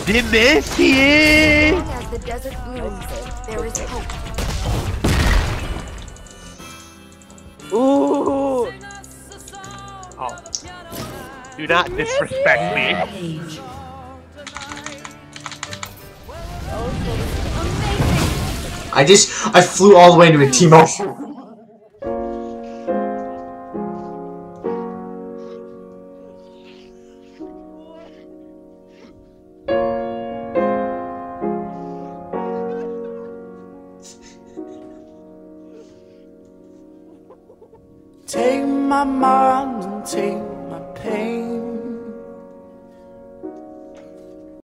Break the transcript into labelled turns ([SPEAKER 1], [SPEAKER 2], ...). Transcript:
[SPEAKER 1] The Messier!
[SPEAKER 2] As the desert blooms, there is hope.
[SPEAKER 1] Ooh! Oh. Do not disrespect me.
[SPEAKER 3] I flew all the way into a Teemo.
[SPEAKER 4] Take my mind and take my pain.